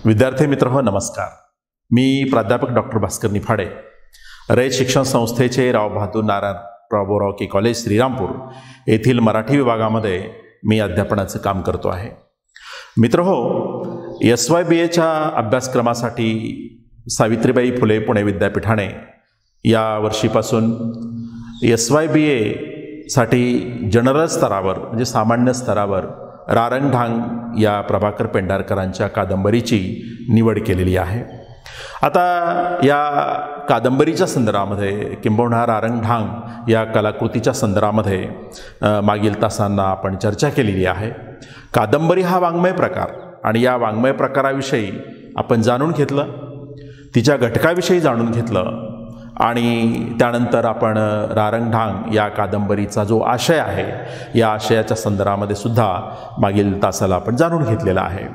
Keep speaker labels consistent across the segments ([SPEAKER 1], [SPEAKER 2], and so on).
[SPEAKER 1] विद्यार्थी मित्र हो नमस्कार. मी प्राध्यापक डॉक्टर भास्कर निफाडे, रयत शिक्षण संस्थेचे राव बहादूर नारायणराव के कॉलेज श्रीरामपूर येथील मराठी विभागामध्ये मी अध्यापनाचं काम करतो आहे. मित्र हो, S.Y.B.A. अभ्यासक्रमासाठी सावित्रीबाई फुले पुणे विद्यापीठाने या वर्षीपासून S.Y.B.A. साठी जनरल स्तरावर म्हणजे सामान्य स्तरावर रारंगढांग या प्रभाकर पेंढारकरांच्या कादंबरीची निवड केलेली आहे. आता या कादंबरीच्या संदर्भामध्ये किंबहुना रारंगढांग या कलाकृतीच्या संदर्भामध्ये मागील तासांना आपण चर्चा केलेली आहे. कादंबरी हा वाङ्मय प्रकार आणि या वाङ्मय प्रकाराविषयी आपण जाणून घेतलं, तिच्या घटकाविषयी जाणून घेतलं आणि त्यानंतर आपण रारंगढांग या कादंबरीचा जो आशय आहे या आशयाच्या संदर्भामध्ये सुद्धा मागील तासाला आपण जाणून घेतलेला आहे.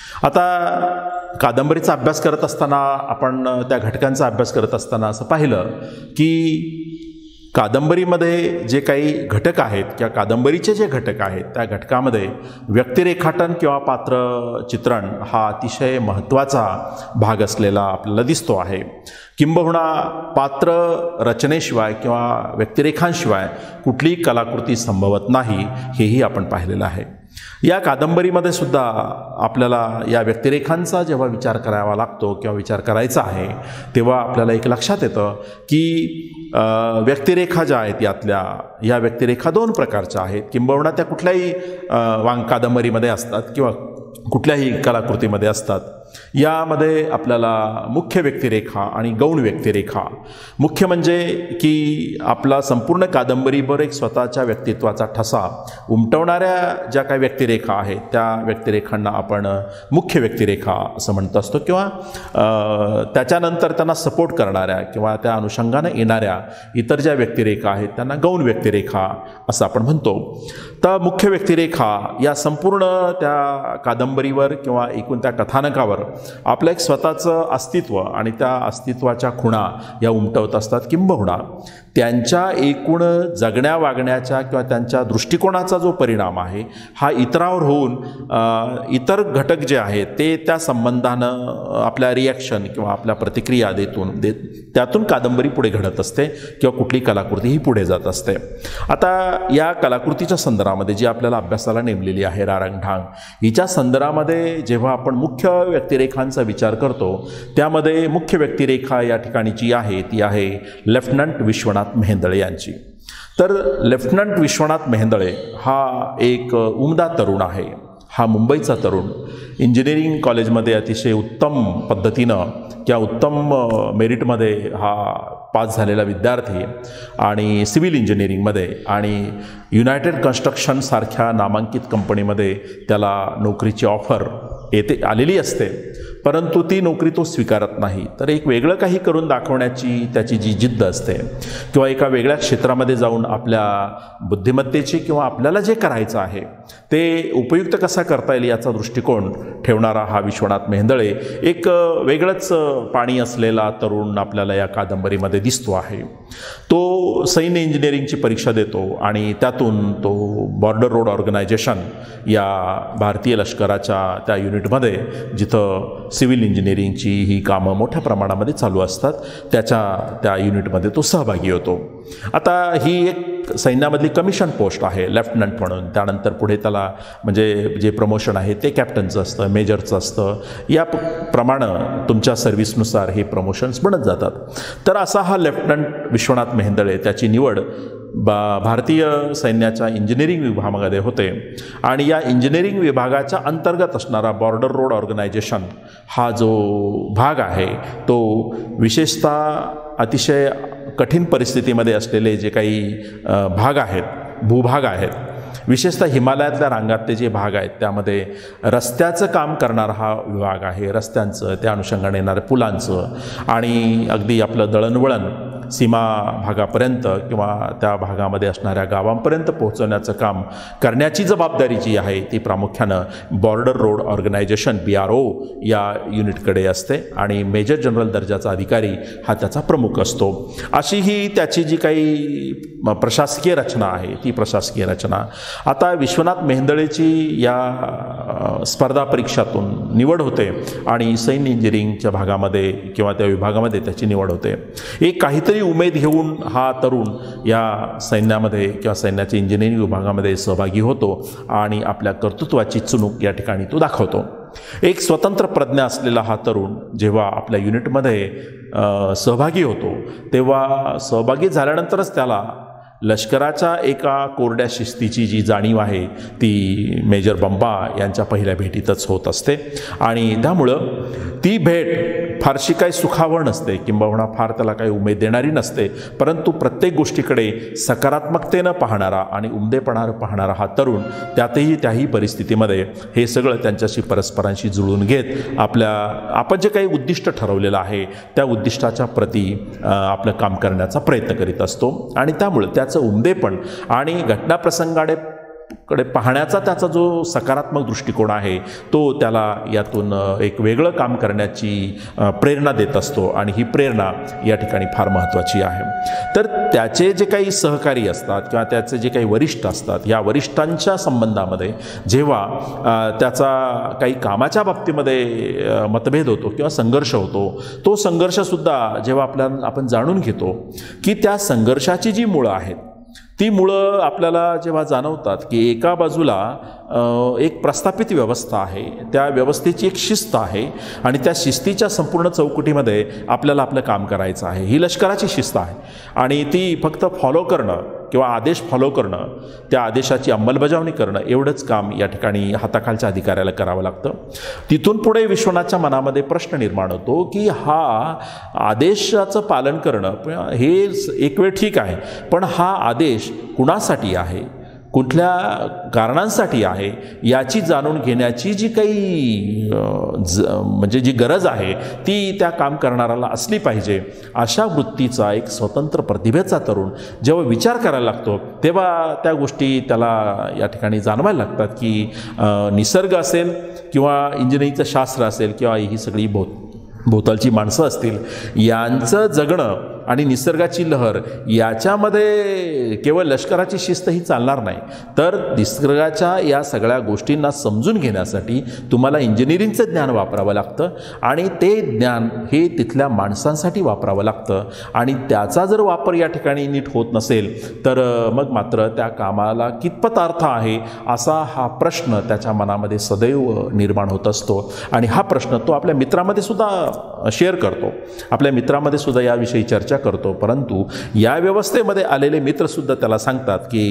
[SPEAKER 1] आता कादंबरीचा अभ्यास करत असताना आपण त्या घटकांचा अभ्यास करत असताना असं पाहिलं की कादंबरीमध्ये जे काही घटक आहेत किंवा कादंबरीचे जे घटक आहेत त्या घटकामध्ये व्यक्तिरेखाटन किंवा पात्र चित्रण हा अतिशय महत्त्वाचा भाग असलेला आपल्याला दिसतो आहे. किंबहुना पात्र रचनेशिवाय किंवा व्यक्तिरेखांशिवाय कुठलीही कलाकृती संभवत नाही हेही आपण पाहिलेलं आहे. या कादंबरीमध्ये सुद्धा आपल्याला या व्यक्तिरेखांचा जेव्हा विचार करावा लागतो किंवा विचार करायचा आहे तेव्हा आपल्याला एक लक्षात येतं की व्यक्तिरेखा ज्या आहेत या व्यक्तिरेखा दोन प्रकारच्या आहेत. किंबहुना त्या कुठल्याही कादंबरीमध्ये असतात किंवा कुठल्याही कलाकृतीमध्ये असतात. यामध्ये आपल्याला मुख्य व्यक्तिरेखा आणि गौण व्यक्तिरेखा, मुख्य म्हणजे की आपला संपूर्ण कादंबरीवर एक स्वतःच्या व्यक्तित्वाचा ठसा उमटवणाऱ्या ज्या काही व्यक्तिरेखा आहेत त्या व्यक्तिरेखांना आपण मुख्य व्यक्तिरेखा असं म्हणत असतो किंवा त्याच्यानंतर त्यांना सपोर्ट करणाऱ्या किंवा त्या अनुषंगाने येणाऱ्या इतर ज्या व्यक्तिरेखा आहेत त्यांना गौण व्यक्तिरेखा असं आपण म्हणतो. तर मुख्य व्यक्तिरेखा या संपूर्ण त्या कादंबरीवर किंवा एकूण त्या कथानकावर आपलं एक स्वतःचं अस्तित्व आणि त्या अस्तित्वाच्या खुणा या उमटवत असतात. किंबहुना त्यांच्या एकूण जगण्या वागण्याच्या किंवा त्यांच्या दृष्टिकोनाचा जो परिणाम आहे हा इतरावर होऊन इतर घटक जे आहेत ते त्या संबंधानं आपल्या रिॲक्शन किंवा आपल्या प्रतिक्रिया त्यातून कादंबरी पुढे घडत असते किंवा कुठली कलाकृती ही पुढे जात असते. आता या कलाकृतीच्या संदर्भामध्ये जी आपल्याला अभ्यासाला नेमलेली आहे रारंगढांग, हिच्या संदर्भामध्ये जेव्हा आपण मुख्य व्यक्तिरेखांचा विचार करतो त्यामध्ये मुख्य व्यक्तिरेखा या ठिकाणीची आहे ती आहे लेफ्टनंट विश्वनाथ मेहेंदळे यांची. तर लेफ्टनंट विश्वनाथ मेहेंदळे हा एक उमदा तरुण आहे. हा मुंबईचा तरुण इंजिनिअरिंग कॉलेजमध्ये अतिशय उत्तम पद्धतीनं किंवा उत्तम मेरिटमध्ये हा पास झालेला विद्यार्थी आणि सिव्हिल इंजिनिअरिंगमध्ये आणि युनायटेड कन्स्ट्रक्शनसारख्या नामांकित कंपनीमध्ये त्याला नोकरीची ऑफर आलेली असते, परंतु ती नोकरी तो स्वीकारत नाही. तर एक वेगळं काही करून दाखवण्याची त्याची जी जिद्द असते किंवा एका वेगळ्या क्षेत्रामध्ये जाऊन आपल्या बुद्धिमत्तेची किंवा आपल्याला जे करायचं आहे ते उपयुक्त कसा करता येईल याचा दृष्टिकोन ठेवणारा हा विश्वनाथ मेहेंदळे एक वेगळंच पाणी असलेला तरुण आपल्याला या कादंबरीमध्ये दिसतो आहे. तो सैन्य इंजिनिअरिंगची परीक्षा देतो आणि त्यातून तो बॉर्डर रोड ऑर्गनायझेशन या भारतीय लष्कराच्या त्या युनिटमध्ये जिथं सिव्हिल इंजिनिअरिंगची ही कामं मोठ्या प्रमाणामध्ये चालू असतात त्या युनिटमध्ये तो सहभागी होतो. आता ही एक सैन्यामधली कमिशन पोस्ट आहे लेफ्टनंट म्हणून. त्यानंतर पुढे त्याला म्हणजे जे प्रमोशन आहे ते कॅप्टनचं असतं, मेजरचं असतं. या प्रमाणे तुमच्या सर्व्हिसनुसार हे प्रमोशन्स बनत जातात. तर असा हा लेफ्टनंट विश्वनाथ मेहेंदळे त्याची निवड भारतीय सैन्याच्या इंजिनिअरिंग विभागामध्ये होते आणि या इंजिनिअरिंग विभागाच्या अंतर्गत असणारा बॉर्डर रोड ऑर्गनायझेशन हा जो भाग आहे तो विशेषतः अतिशय कठीण परिस्थितीमध्ये असलेले जे काही भाग आहेत, भूभाग आहेत, विशेषतः हिमालयातल्या रांगातले जे भाग आहेत त्यामध्ये रस्त्याचं काम करणारा हा विभाग आहे. रस्त्यांचं, त्या अनुषंगाने येणाऱ्या पुलांचं आणि अगदी आपलं दळणवळण सीमा भागापर्यंत किंवा त्या भागामध्ये असणाऱ्या गावांपर्यंत पोहोचवण्याचं काम करण्याची जबाबदारी जी आहे ती प्रामुख्यानं बॉर्डर रोड ऑर्गनायझेशन BRO या युनिटकडे असते आणि मेजर जनरल दर्जाचा अधिकारी हा त्याचा प्रमुख असतो. अशी ही त्याची जी काही प्रशासकीय रचना आहे ती प्रशासकीय रचना. आता विश्वनाथ मेहेंदळेची या स्पर्धा परीक्षातून निवड होते आणि सैन्य इंजिनिअरिंगच्या भागामध्ये किंवा त्या विभागामध्ये त्याची निवड होते. एक काहीतरी उमेद घेऊन हा तरुण या सैन्यामध्ये किंवा सैन्याच्या इंजिनिअरिंग विभागामध्ये सहभागी होतो आणि आपल्या कर्तृत्वाची चुणूक या ठिकाणी तो दाखवतो. एक स्वतंत्र प्रज्ञा असलेला हा तरुण जेव्हा आपल्या युनिटमध्ये सहभागी होतो तेव्हा सहभागी झाल्यानंतरच त्याला लष्कराच्या एका कोरड्या शिस्तीची जी जाणीव आहे ती मेजर बंबा यांच्या पहिल्या भेटीतच होत असते आणि त्यामुळं ती भेट फारशी काही सुखावह नसते किंबहुना फार त्याला काही उमेद देणारी नसते, परंतु प्रत्येक गोष्टीकडे सकारात्मकतेनं पाहणारा आणि उमदेपणानं पाहणारा हा तरुण त्याही परिस्थितीमध्ये हे सगळं त्यांच्याशी परस्परांशी जुळून घेत आपण जे काही उद्दिष्ट ठरवलेलं आहे त्या उद्दिष्टाच्या प्रती आपलं काम करण्याचा प्रयत्न करीत असतो आणि त्यामुळे त्याचं उमदेपण आणि घटनाप्रसंगाकडे पाहण्याचा त्याचा जो सकारात्मक दृष्टिकोन आहे तो त्याला यातून एक वेगळं काम करण्याची प्रेरणा देत असतो आणि ही प्रेरणा या ठिकाणी फार महत्त्वाची आहे. तर त्याचे जे काही सहकारी असतात किंवा त्याचे जे काही वरिष्ठ असतात या वरिष्ठांच्या संबंधामध्ये जेव्हा त्याचा काही कामाच्या बाबतीमध्ये मतभेद होतो किंवा संघर्ष होतो, तो संघर्षसुद्धा जेव्हा आपण जाणून घेतो की त्या संघर्षाची जी मुळं आहेत ती मुळं आपल्याला जेव्हा जाणवतात की एका बाजूला एक प्रस्थापित व्यवस्था आहे, त्या व्यवस्थेची एक शिस्त आहे आणि त्या शिस्तीच्या संपूर्ण चौकटीमध्ये आपल्याला आपलं काम करायचं आहे. ही लष्कराची शिस्त आहे आणि ती फक्त फॉलो करणं किंवा आदेश फॉलो करणं, त्या आदेशाची अंमलबजावणी करणं एवढंच काम या ठिकाणी हाताखालच्या अधिकाऱ्याला करावं लागतं. तिथून पुढे विश्वनाथच्या मनामध्ये प्रश्न निर्माण होतो की हा आदेशाचं पालन करणं हे एक वेळ ठीक आहे, पण हा आदेश कुणासाठी आहे, कुठल्या कारणांसाठी आहे याची जाणून घेण्याची जी काही म्हणजे जी गरज आहे ती त्या काम करणाऱ्याला असली पाहिजे. अशा वृत्तीचा एक स्वतंत्र प्रतिभेचा तरुण जेव्हा विचार करायला लागतो तेव्हा त्या गोष्टी त्याला या ठिकाणी जाणवायला लागतात की निसर्ग असेल किंवा इंजिनिअरिंगचं शास्त्र असेल किंवा ही सगळी भोवतालची माणसं असतील यांचं जगणं आणि निसर्गाची लहर याच्यामध्ये केवळ लष्कराची शिस्त ही चालणार नाही, तर निसर्गाच्या या सगळ्या गोष्टींना समजून घेण्यासाठी तुम्हाला इंजिनिअरिंगचं ज्ञान वापरावं लागतं आणि ते ज्ञान हे तिथल्या माणसांसाठी वापरावं लागतं आणि त्याचा जर वापर या ठिकाणी नीट होत नसेल तर मग मात्र त्या कामाला कितपत अर्थ आहे असा हा प्रश्न त्याच्या मनामध्ये सदैव निर्माण होत असतो आणि हा प्रश्न तो आपल्या मित्रामध्ये सुद्धा शेअर करतो, आपल्या मित्रामध्ये सुद्धा याविषयी चर्चा करतो. परंतु या व्यवस्थेमध्ये आलेले मित्रसुद्धा त्याला सांगतात की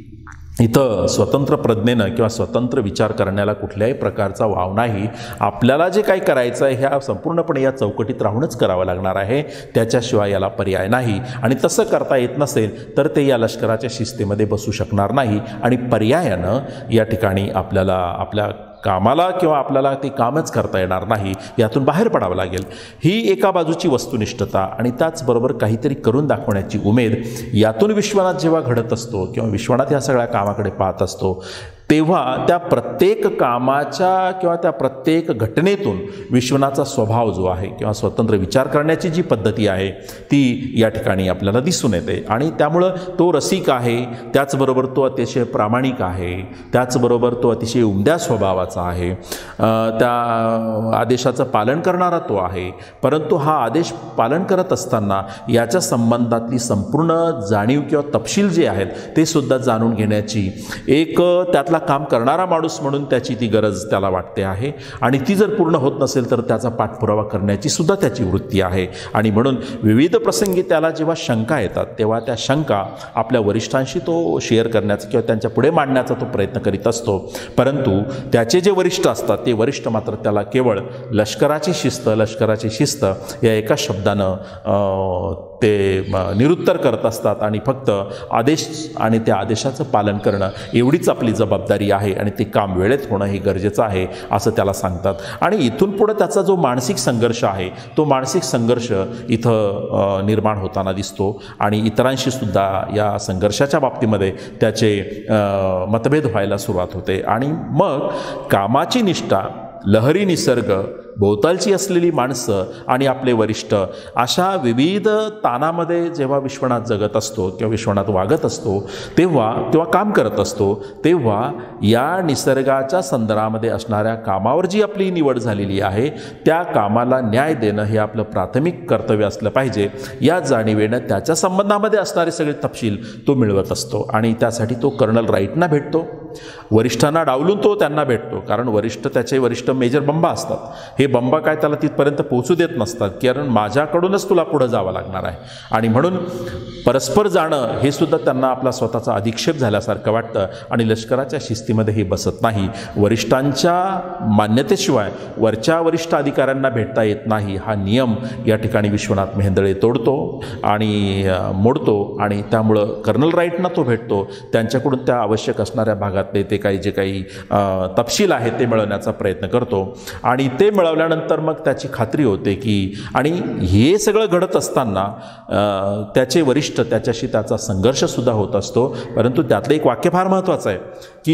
[SPEAKER 1] इथं स्वतंत्र प्रज्ञेनं किंवा स्वतंत्र विचार करण्याला कुठल्याही प्रकारचा वाव नाही, आपल्याला जे काही करायचं आहे ह्या संपूर्णपणे या चौकटीत राहूनच करावं लागणार आहे, त्याच्याशिवाय याला पर्याय नाही आणि तसं करता येत नसेल तर ते या लष्कराच्या शिस्तीमध्ये बसू शकणार नाही आणि पर्यायानं या ठिकाणी आपल्याला आपल्या कामाला किंवा आपल्याला ते कामच करता येणार नाही, यातून बाहेर पडावं लागेल. ही एका बाजूची वस्तुनिष्ठता आणि त्याचबरोबर काहीतरी करून दाखवण्याची उमेद यातून विश्वनाथ जेव्हा घडत असतो किंवा विश्वनाथ या सगळ्या कामाकडे पाहत असतो तेव्हा त्या प्रत्येक कामाच्या किंवा त्या प्रत्येक घटनेतून विश्वनाथचा स्वभाव जो आहे किंवा स्वतंत्र विचार करण्याची जी पद्धती आहे ती या ठिकाणी आपल्याला दिसून येते आणि त्यामुळं तो रसिक आहे, त्याचबरोबर तो अतिशय प्रामाणिक आहे, त्याचबरोबर तो अतिशय उमद्या स्वभावाचा आहे, त्या आदेशाचं पालन करणारा तो आहे. परंतु हा आदेश पालन करत असताना याच्या संबंधातली संपूर्ण जाणीव किंवा तपशील जे आहेत ते सुद्धा जाणून घेण्याची एक त्यातला काम करणारा माणूस म्हणून त्याची ती गरज त्याला वाटते आहे आणि ती जर पूर्ण होत नसेल तर त्याचा पाठपुरावा करण्याची सुद्धा त्याची वृत्ती आहे आणि म्हणून विविध प्रसंगी त्याला जेव्हा शंका येतात तेव्हा त्या शंका आपल्या वरिष्ठांशी तो शेअर करण्याचा किंवा त्यांच्या पुढे मांडण्याचा तो प्रयत्न करीत असतो. परंतु त्याचे जे वरिष्ठ असतात ते वरिष्ठ मात्र त्याला केवळ लष्कराची शिस्त या एका शब्दानं ते निरुत्तर करत असतात आणि फक्त आदेश आणि त्या आदेशाचं पालन करणं एवढीच आपली जबाबदारी आहे आणि ते काम वेळेत होणं हे गरजेचं आहे असं त्याला सांगतात. आणि इथून पुढे त्याचा जो मानसिक संघर्ष आहे तो मानसिक संघर्ष इथं निर्माण होताना दिसतो आणि इतरांशी सुद्धा या संघर्षाच्या बाबतीमध्ये त्याचे मतभेद व्हायला सुरुवात होते. आणि मग कामाची निष्ठा, लहरी निसर्ग, भोवतालची असलेली माणसं आणि आपले वरिष्ठ अशा विविध ताणामध्ये जेव्हा विश्वनाथ जगत असतो किंवा विश्वनाथ वागत असतो तेव्हा काम करत असतो, तेव्हा या निसर्गाच्या संदर्भामध्ये असणाऱ्या कामावर जी आपली निवड झालेली आहे त्या कामाला न्याय देणं हे आपलं प्राथमिक कर्तव्य असलं पाहिजे या जाणीवेनं त्याच्या संबंधामध्ये असणारे सगळे तपशील तो मिळवत असतो. आणि त्यासाठी तो कर्नल राईटना भेटतो, वरिष्ठांना डावलून तो त्यांना भेटतो, कारण त्याचे वरिष्ठ मेजर बंबा असतात. हे बंबा काय त्याला तिथपर्यंत पोहोचू देत नसतात, कारण माझ्याकडूनच तुला पुढं जावं लागणार आहे. आणि म्हणून परस्पर जाणं हे सुद्धा त्यांना आपला स्वतःचा अधिक्षेप झाल्यासारखं वाटतं आणि लष्कराच्या शिस्तीमध्ये हे बसत नाही. वरिष्ठांच्या मान्यतेशिवाय वरच्या वरिष्ठ अधिकाऱ्यांना भेटता येत नाही हा नियम या ठिकाणी विश्वनाथ मेहेंदळे तोडतो आणि मोडतो. आणि त्यामुळं कर्नल राईटना तो भेटतो, त्यांच्याकडून त्या आवश्यक असणाऱ्या भागातले ते जे काही तपशील आहेत ते मिळवण्याचा प्रयत्न करतो. आणि ते मिळवल्यानंतर मग त्याची खात्री होते की, आणि हे सगळं घडत असताना त्याचे वरिष्ठ त्याच्याशी त्याचा संघर्षसुद्धा होत असतो. परंतु त्यातलं एक वाक्य फार महत्त्वाचं आहे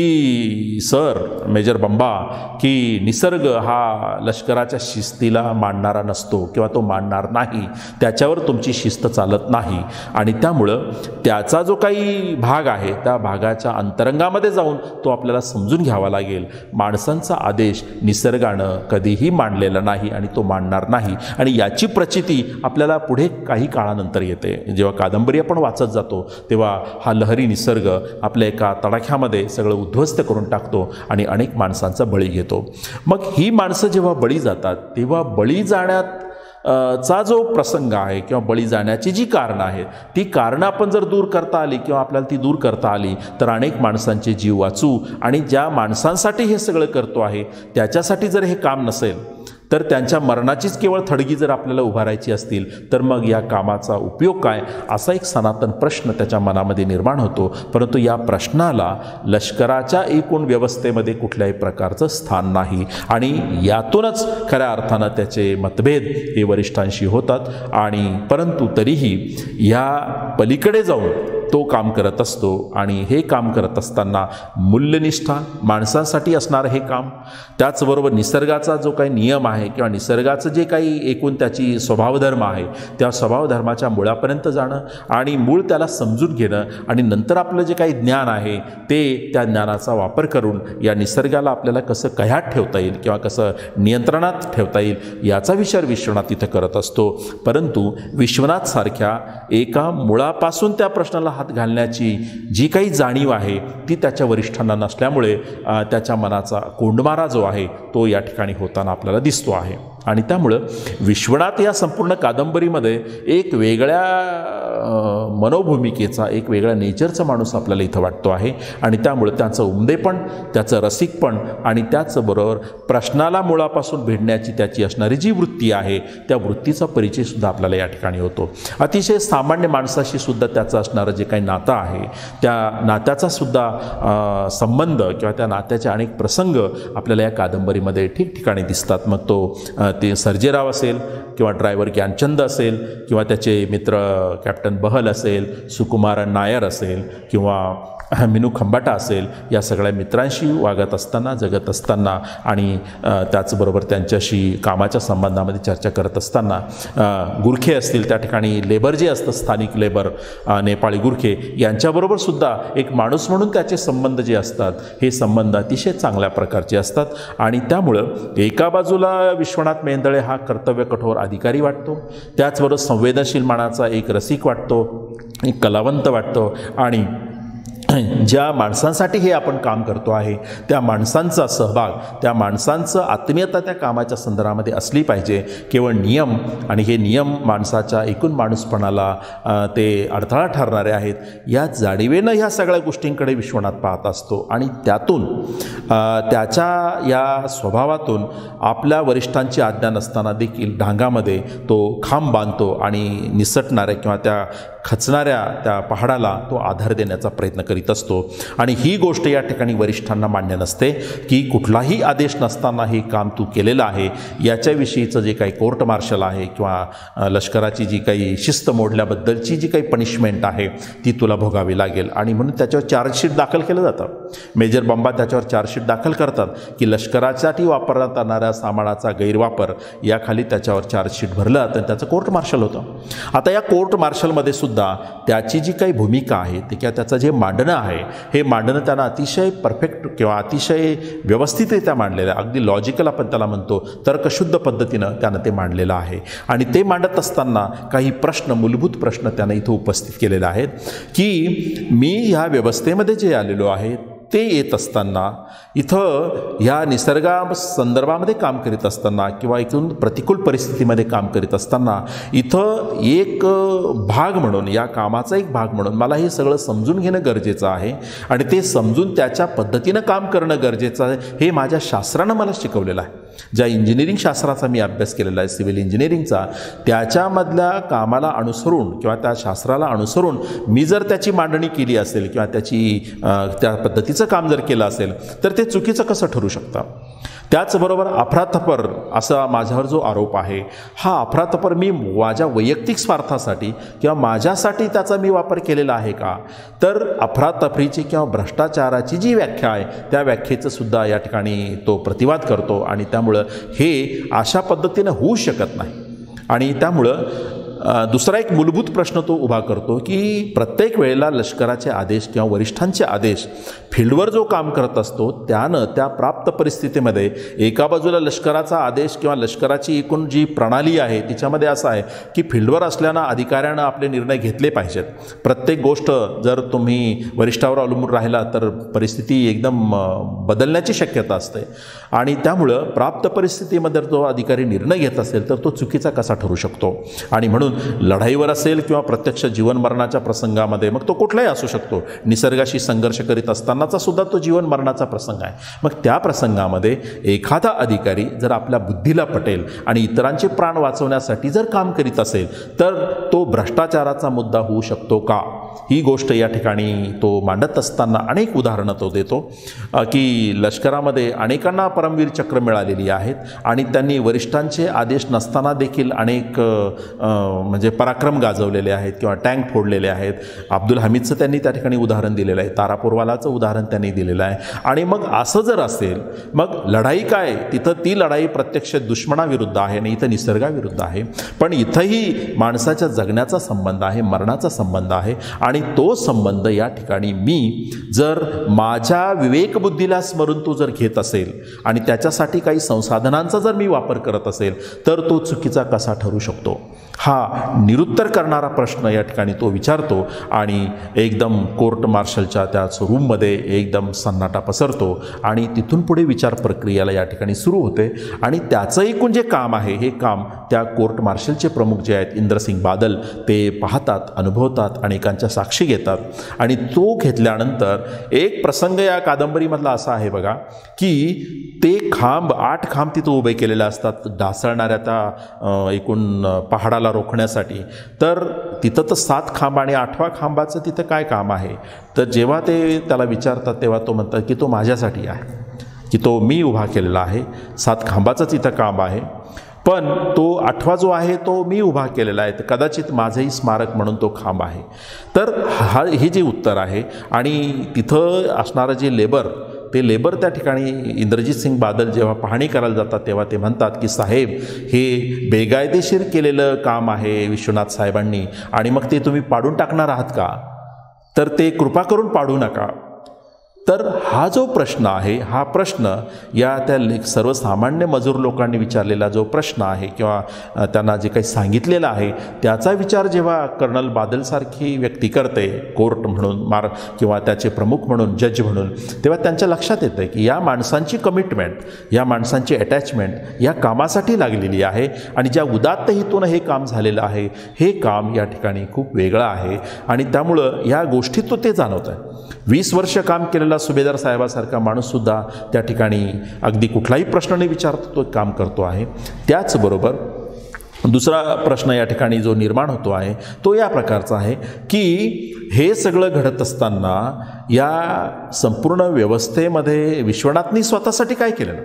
[SPEAKER 1] की सर मेजर बंबा की निसर्ग हा लष्कराच्या शिस्तीला मानणारा नसतो किंवा तो मानणार नाही, त्याच्यावर तुमची शिस्त चालत नाही. आणि त्यामुळं त्याचा जो काही भाग आहे त्या भागाच्या अंतरंगामध्ये जाऊन तो आपल्याला समजून घ्यावा लागेल. माणसांचा आदेश निसर्गानं कधीही मांडलेला नाही आणि तो मांडणार नाही. आणि याची प्रचिती आपल्याला पुढे काही काळानंतर येते. जेव्हा कादंबरी आपण वाचत जातो तेव्हा हा लहरी निसर्ग आपल्या एका तडाख्यामध्ये सगळं उद्ध्वस्त करून टाकतो आणि अनेक माणसांचा बळी घेतो. मग ही माणसं जेव्हा बळी जातात तेव्हा बळी जाण्यात चा जो प्रसंग आहे किंवा बळी जाण्याची जी कारणं आहेत ती कारणं आपण जर दूर करता आली किंवा आपल्याला ती दूर करता आली तर अनेक माणसांचे जीव वाचू. आणि ज्या माणसांसाठी हे सगळं करतो आहे त्याच्यासाठी जर हे काम नसेल तर त्यांच्या मरणाचीच केवळ थडगी जर आपल्याला उभारायची असतील तर मग या कामाचा उपयोग काय, असा एक सनातन प्रश्न त्याच्या मनामध्ये निर्माण होतो. परंतु या प्रश्नाला लष्कराच्या एकूण व्यवस्थेमध्ये कुठल्याही प्रकारचं स्थान नाही आणि यातूनच खऱ्या अर्थानं त्याचे मतभेद हे वरिष्ठांशी होतात. आणि परंतु तरीही या पलीकडे जाऊन तो काम करत असतो. आणि हे काम करत असताना मूल्यनिष्ठा, माणसांसाठी असणारं हे काम, त्याचबरोबर निसर्गाचा जो काही नियम आहे किंवा निसर्गाचं जे काही एकूण त्याची स्वभावधर्म आहे त्या स्वभावधर्माच्या मुळापर्यंत जाणं आणि मूळ त्याला समजून घेणं आणि नंतर आपलं जे काही ज्ञान आहे ते त्या ज्ञानाचा वापर करून या निसर्गाला आपल्याला कसं कह्यात ठेवता येईल किंवा कसं नियंत्रणात ठेवता येईल याचा विचार विश्वनाथ इथं करत असतो. परंतु विश्वनाथसारख्या एका मुळापासून त्या प्रश्नाला हात घालण्याची जी काही जाणीव आहे ती त्याच्या वरिष्ठांना नसल्यामुळे त्याच्या मनाचा कोंडमारा जो आहे तो या ठिकाणी होताना आपल्याला दिसतो आहे. आणि त्यामुळं विश्वनाथ या संपूर्ण कादंबरीमध्ये एक वेगळ्या मनोभूमिकेचा, एक वेगळ्या नेचरचा माणूस आपल्याला इथं वाटतो आहे. आणि त्यामुळं त्याचं उमदेपण, त्याचं रसिकपण आणि त्याचबरोबर प्रश्नाला मुळापासून भेटण्याची त्याची असणारी जी वृत्ती आहे त्या वृत्तीचा परिचयसुद्धा आपल्याला या ठिकाणी होतो. अतिशय सामान्य माणसाशी सुद्धा त्याचं असणारं जे काही नातं आहे त्या नात्याचा सुद्धा संबंध किंवा त्या नात्याचे अनेक प्रसंग आपल्याला या कादंबरीमध्ये ठिकठिकाणी दिसतात. मग तो ते सर्जेराव असेल किंवा ड्रायव्हर ज्ञानचंद असेल किंवा त्याचे मित्र कॅप्टन बहल असेल, सुकुमार नायर असेल किंवा मिनू खंबाटा असेल, या सगळ्या मित्रांशी वागत असताना, जगत असताना आणि त्याचबरोबर त्यांच्याशी कामाच्या संबंधामध्ये चर्चा करत असताना गुरखे असतील, त्या ठिकाणी लेबर जे असतं स्थानिक लेबर नेपाळी गुरखे यांच्याबरोबर सुद्धा एक माणूस म्हणून त्याचे संबंध जे असतात हे संबंध अतिशय चांगल्या प्रकारचे असतात. आणि त्यामुळं एका बाजूला विश्वनाथ मेहेंदळे हा कर्तव्य कठोर अधिकारी वाटतो, त्याचबरोबर संवेदनशील मनाचा एक रसिक वाटतो, एक कलावंत वाटतो आणि ज्या माणसांसाठी हे आपण काम करतो आहे त्या माणसांचा सहभाग, त्या माणसांचं आत्मीयता त्या कामाच्या संदर्भामध्ये असली पाहिजे. केवळ नियम आणि हे नियम माणसाच्या एकूण माणूसपणाला ते अडथळा ठरणारे आहेत या जाणीवेनं ह्या सगळ्या गोष्टींकडे विश्वनाथ पाहत असतो आणि त्यातून त्याच्या या स्वभावातून आपल्या वरिष्ठांची आज्ञा नसताना देखील ढांगामध्ये तो खांब बांधतो आणि निसटणाऱ्या किंवा त्या खचणाऱ्या त्या पहाडाला तो आधार देण्याचा प्रयत्न करीत असतो. आणि ही गोष्ट या ठिकाणी वरिष्ठांना मान्य नसते की कुठलाही आदेश नसताना हे काम तू केलेलं आहे, याच्याविषयीचं जे काही कोर्ट मार्शल आहे किंवा लष्कराची जी काही शिस्त मोडल्याबद्दलची जी काही पनिशमेंट आहे ती तुला भोगावी लागेल. आणि म्हणून त्याच्यावर चार्जशीट दाखल केलं जातं. मेजर बंबा त्याच्यावर चार्जशीट दाखल करतात की लष्करासाठी वापरण्यात येणाऱ्या सामानाचा गैरवापर याखाली त्याच्यावर चार्जशीट भरलं जातं. त्याचं कोर्ट मार्शल होतं. आता या कोर्ट मार्शलमध्ये सुद्धा त्याची जी काही भूमिका आहे ती किंवा त्याचं जे मांडणं आहे हे मांडणं त्यानं अतिशय परफेक्ट किंवा अतिशय व्यवस्थितरित्या मांडलेलं आहे. अगदी लॉजिकल आपण त्याला म्हणतो, तर्कशुद्ध पद्धतीनं त्यानं ते मांडलेलं आहे. आणि ते मांडत असताना काही प्रश्न, मूलभूत प्रश्न त्यानं इथं उपस्थित केलेले आहेत की मी ह्या व्यवस्थेमध्ये जे आलेलो आहे ते येत असताना इथं ह्या निसर्गा संदर्भामध्ये काम करीत असताना किंवा इथून प्रतिकूल परिस्थितीमध्ये काम करीत असताना इथं एक भाग म्हणून, या कामाचा एक भाग म्हणून मला हे सगळं समजून घेणं गरजेचं आहे आणि ते समजून त्याच्या पद्धतीनं काम करणं गरजेचं आहे. हे माझ्या शास्त्रानं मला शिकवलेलं आहे. ज्या इंजिनिअरिंग शास्त्राचा मी अभ्यास केलेला आहे, सिव्हिल इंजिनिअरिंगचा, त्याच्यामधल्या कामाला अनुसरून किंवा त्या शास्त्राला अनुसरून मी जर त्याची मांडणी केली असेल किंवा त्या पद्धतीचं काम जर केलं असेल तर ते चुकीचं कसं ठरू शकतं. त्याचबरोबर अफरातफर असा माझ्यावर जो आरोप आहे, हा अफरातफर मी माझ्या वैयक्तिक स्वार्थासाठी किंवा माझ्यासाठी त्याचा मी वापर केलेला आहे का, तर अफरातफरीची किंवा भ्रष्टाचाराची जी व्याख्या आहे त्या व्याख्येचं सुद्धा या ठिकाणी तो प्रतिवाद करतो. आणि त्यामुळं हे अशा पद्धतीनं होऊ शकत नाही. आणि त्यामुळं दुसरा एक मूलभूत प्रश्न तो उभा करतो की प्रत्येक वेळेला लष्कराचे आदेश किंवा वरिष्ठांचे आदेश फील्डवर जो काम करत असतो त्यानं त्या प्राप्त परिस्थितीमध्ये एका बाजूला लष्कराचा आदेश किंवा लष्कराची एकूण जी प्रणाली आहे तिच्यामध्ये असं आहे की फील्डवर असल्यानं अधिकाऱ्यानं आपले निर्णय घेतले पाहिजेत. प्रत्येक गोष्ट जर तुम्ही वरिष्ठावर अवलंबून राहिला तर परिस्थिती एकदम बदलण्याची शक्यता असते. आणि त्यामुळं प्राप्त परिस्थितीमध्ये जो अधिकारी निर्णय घेत असेल तर तो चुकीचा कसा ठरू शकतो. आणि म्हणून लढाईवर असेल किंवा प्रत्यक्ष जीवन मरणाच्या प्रसंगामध्ये, मग तो कुठलाही असू शकतो, निसर्गाशी संघर्ष करीत असतानाचा सुद्धा तो जीवन मरणाचा प्रसंग आहे, मग त्या प्रसंगामध्ये एखादा अधिकारी जर आपल्या बुद्धीला पटेल आणि इतरांचे प्राण वाचवण्यासाठी जर काम करीत असेल तर तो भ्रष्टाचाराचा मुद्दा होऊ शकतो का, ही गोष्ट या ठिकाणी तो मांडत असताना अनेक उदाहरणं तो देतो की लष्करामध्ये अनेकांना परमवीर चक्र मिळालेली आहेत आणि त्यांनी वरिष्ठांचे आदेश नसताना देखील अनेक म्हणजे पराक्रम गाजवलेले आहेत किंवा टँक फोडलेले आहेत. अब्दुल हमीदचं त्यांनी त्या ठिकाणी उदाहरण दिलेलं आहे, तारापूरवालाचं उदाहरण त्यांनी दिलेलं आहे. आणि मग असं जर असेल मग लढाई काय, तिथं ती लढाई प्रत्यक्ष दुश्मनाविरुद्ध आहे आणि इथं निसर्गाविरुद्ध आहे. पण इथंही माणसाच्या जगण्याचा संबंध आहे, मरणाचा संबंध आहे. आणि तो संबंध या ठिकाणी मी जर माझ्या विवेकबुद्धीला स्मरून तो जर घेत असेल आणि त्याच्यासाठी काही संसाधनांचा जर मी वापर करत असेल तर तो चुकीचा कसा ठरू शकतो, हा निरुत्तर करणारा प्रश्न या ठिकाणी तो विचारतो. आणि एकदम कोर्ट मार्शलच्या त्याच रूममध्ये एकदम सन्नाटा पसरतो आणि तिथून पुढे विचार प्रक्रियेला या ठिकाणी सुरू होते. आणि त्याचं एकूण जे काम आहे हे काम त्या कोर्ट मार्शलचे प्रमुख जे आहेत इंद्रसिंग बादल ते पाहतात, अनुभवतात, अनेकांच्या साक्षी घेतात. आणि तो घेतल्यानंतर एक प्रसंग या कादंबरीमधला असा आहे बघा की ते 8 खांब तिथं उभे केलेले असतात ढासळणाऱ्या त्या एकूण पहाडाला रोखण्यासाठी. तर तिथं तर 7 खांब आणि 8व्या खांबाचं तिथं काय काम आहे, तर जेव्हा ते त्याला विचारतात तेव्हा तो म्हणतात की तो माझ्यासाठी आहे, की तो मी उभा केलेला आहे. 7 खांबाचं तिथं काम आहे, पण तो 8वा जो आहे तो मी उभा केलेला आहे, तर कदाचित माझंही स्मारक म्हणून तो खांब आहे. तर हे जे उत्तर आहे. आणि तिथं असणारं जे लेबर त्या ठिकाणी इंद्रजित सिंग बादल जेव्हा पाहणी करायला जातात तेव्हा ते म्हणतात की साहेब हे बेकायदेशीर केलेलं काम आहे विश्वनाथ साहेबांनी आणि मग ते तुम्ही पाडून टाकणार आहात का, तर ते कृपा करून पाडू नका. तर हा जो प्रश्न आहे, हा प्रश्न या त्या सर्वसामान्य मजूर लोकांनी विचारलेला जो प्रश्न आहे किंवा त्यांना जे काही सांगितलेलं आहे त्याचा विचार जेव्हा कर्नल बादलसारखी व्यक्ती करते कोर्ट म्हणून किंवा त्याचे प्रमुख म्हणून, जज म्हणून, तेव्हा त्यांच्या लक्षात येतं की या माणसांची कमिटमेंट, या माणसांची अटॅचमेंट या कामासाठी लागलेली आहे आणि ज्या उदात्त हेतून हे काम झालेलं आहे, हे काम या ठिकाणी खूप वेगळं आहे आणि त्यामुळं या गोष्टीत ते जाणवत आहे. 20 वर्ष काम केलेला सुभेदार साहेबासारखा माणूससुद्धा त्या ठिकाणी अगदी कुठलाही प्रश्न न विचारतो तो काम करतो आहे. त्याचबरोबर दुसरा प्रश्न या ठिकाणी जो निर्माण होतो आहे तो या प्रकारचा आहे की हे सगळं घडत असताना या संपूर्ण व्यवस्थेमध्ये विश्वनाथनी स्वतःसाठी काय केलेलं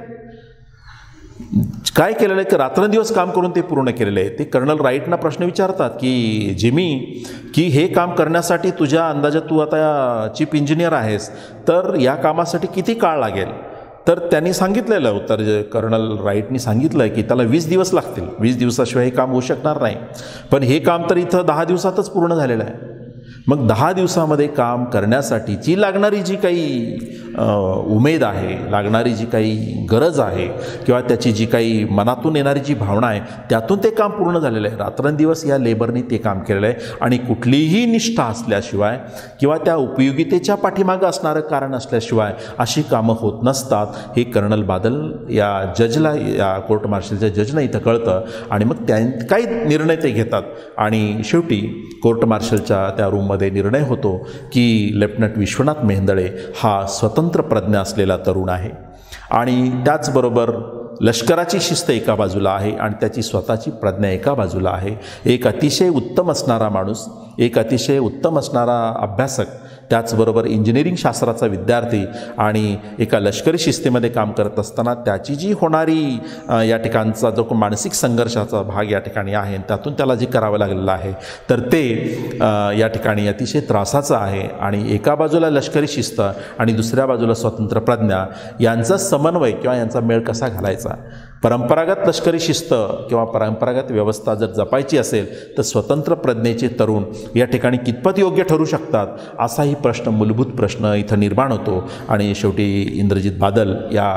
[SPEAKER 1] आहे की रात्रंदिवस काम करून ते पूर्ण केलेलं आहे. ते कर्नल राईटना प्रश्न विचारतात की जिमी, की हे काम करण्यासाठी तुझ्या अंदाजात तू आता चीफ इंजिनियर आहेस, तर या कामासाठी किती काळ लागेल? तर त्यांनी सांगितलेलं उत्तर, कर्नल राईटनी सांगितलं की त्याला 20 दिवस लागतील, 20 दिवसाशिवाय हे काम होऊ शकणार नाही. पण हे काम तर इथं 10 दिवसातच पूर्ण झालेलं आहे. मग 10 दिवसामध्ये काम करण्यासाठीची लागणारी जी काही उमेद आहे, लागणारी जी काही गरज आहे किंवा त्याची जी काही मनातून येणारी जी भावना आहे त्यातून ते काम पूर्ण झालेलं आहे. रात्रंदिवस या लेबरनी ते काम केलेलं आहे आणि कुठलीही निष्ठा असल्याशिवाय किंवा त्या उपयोगितेच्या पाठीमागं असणारं कारण असल्याशिवाय अशी कामं होत नसतात. हे कर्नल बादल या जजला, या कोर्ट मार्शलच्या जजनं इथं कळतं आणि मग काही निर्णय ते घेतात आणि शेवटी कोर्ट मार्शलच्या त्या रूममध्ये निर्णय होतो की लेफ्टनंट विश्वनाथ मेहेंदळे हा स्वतंत्र प्रज्ञा असलेला तरुण आहे आणि त्याचबरोबर लष्कराची शिस्त एका बाजूला आहे आणि त्याची स्वतःची प्रज्ञा एका बाजूला आहे. एक अतिशय उत्तम असणारा माणूस, एक अतिशय उत्तम असणारा अभ्यासक, त्याचबरोबर इंजिनिअरिंग शास्त्राचा विद्यार्थी आणि एका लष्करी शिस्तीमध्ये काम करत असताना त्याची जी होणारी या ठिकाणचा जो मानसिक संघर्षाचा भाग या ठिकाणी आहे त्यातून त्याला जे करावं लागलेलं आहे तर ते या ठिकाणी अतिशय त्रासाचं आहे. आणि एका बाजूला लष्करी शिस्त आणि दुसऱ्या बाजूला स्वतंत्र प्रज्ञा यांचा समन्वय किंवा यांचा मेळ कसा घालायचा. परंपरागत लष्करी शिस्त किंवा परंपरागत व्यवस्था जर जपायची असेल तर स्वतंत्र प्रज्ञेचे तरुण या ठिकाणी कितपत योग्य ठरू शकतात असाही प्रश्न, मूलभूत प्रश्न इथं निर्माण होतो. आणि शेवटी इंद्रजित बादल या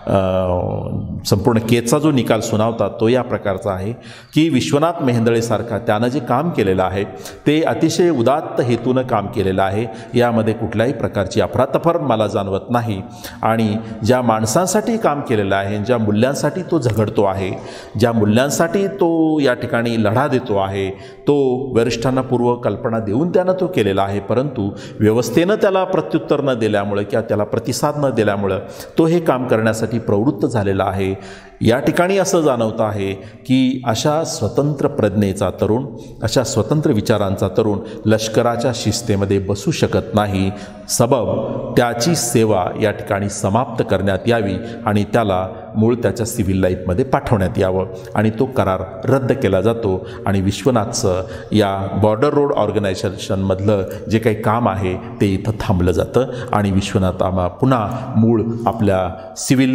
[SPEAKER 1] संपूर्ण केसचा जो निकाल सुनावतात तो या प्रकारचा आहे की विश्वनाथ मेहेंदळेसारखा त्यानं जे काम केलेलं आहे ते अतिशय उदात्त हेतूनं काम केलेलं आहे. यामध्ये कुठल्याही प्रकारची अफरातफर मला जाणवत नाही आणि ज्या माणसांसाठी काम केलेलं आहे, ज्या मूल्यांसाठी तो झगडतो आहे, ज्या मूल्यांसाठी तो या ठिकाणी लढा देतो आहे, तो वरिष्ठांना पूर्व कल्पना देऊन त्यानं तो केलेला आहे. परंतु व्यवस्थेनं त्याला प्रत्युत्तर न दिल्यामुळं किंवा त्याला प्रतिसाद न दिल्यामुळं तो हे काम करण्यासाठी प्रवृत्त झालेला आहे. या ठिकाणी असं जाणवतं आहे की अशा स्वतंत्र प्रज्ञेचा तरुण, अशा स्वतंत्र विचारांचा तरुण लष्कराच्या शिस्तेमध्ये बसू शकत नाही. सबब त्याची सेवा या ठिकाणी समाप्त करण्यात यावी आणि त्याला मूळ त्याच्या सिव्हिल लाईफमध्ये पाठवण्यात यावं आणि तो करार रद्द केला जातो आणि विश्वनाथचं या बॉर्डर रोड ऑर्गनायझेशनमधलं जे काही काम आहे ते इथं थांबलं जातं आणि विश्वनाथ पुन्हा मूळ आपल्या सिव्हिल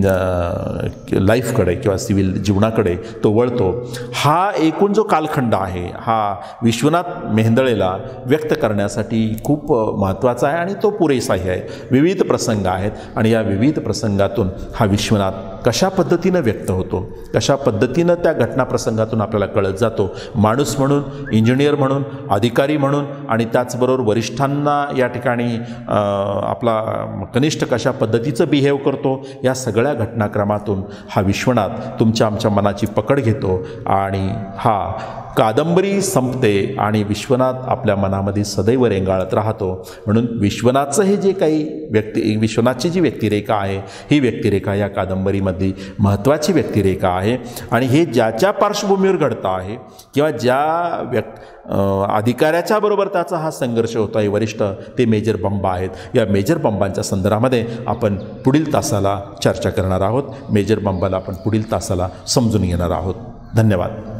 [SPEAKER 1] लाईफकडे किंवा सिव्हिल जीवनाकडे तो वळतो. हा एकूण जो कालखंड आहे हा विश्वनाथ मेहेंदळेला व्यक्त करण्यासाठी खूप महत्त्वाचा आहे आणि तो पुरेसाही आहे. विविध प्रसंग आहेत आणि या विविध प्रसंगातून हा विश्वनाथ कशा पद्धतीनं व्यक्त होतो, कशा पद्धतीनं त्या घटनाप्रसंगातून आपल्याला कळत जातो. माणूस म्हणून, इंजिनियर म्हणून, अधिकारी म्हणून आणि त्याचबरोबर वरिष्ठांना या ठिकाणी आपला कनिष्ठ कशा पद्धतीचं बिहेव करतो, या सगळ्या घटनाक्रमातून हा विश्वनाथ तुमच्या आमच्या मनाची पकड घेतो आणि हा कादंबरी संपते आणि विश्वनाथ आपल्या मनामध्ये सदैव रेंगाळत राहतो. म्हणून विश्वनाथचं हे जे काही विश्वनाथची जी व्यक्तिरेखा आहे ही व्यक्तिरेखा या कादंबरीमधली महत्त्वाची व्यक्तिरेखा आहे आणि हे ज्याच्या पार्श्वभूमीवर घडतं आहे किंवा ज्या अधिकाऱ्याच्या बरोबर त्याचा हा संघर्ष होतो आहे वरिष्ठ, ते मेजर बंबा आहेत. या मेजर बंबांच्या संदर्भामध्ये आपण पुढील तासाला चर्चा करणार आहोत. मेजर बंबाला आपण पुढील तासाला समजून घेणार आहोत. धन्यवाद.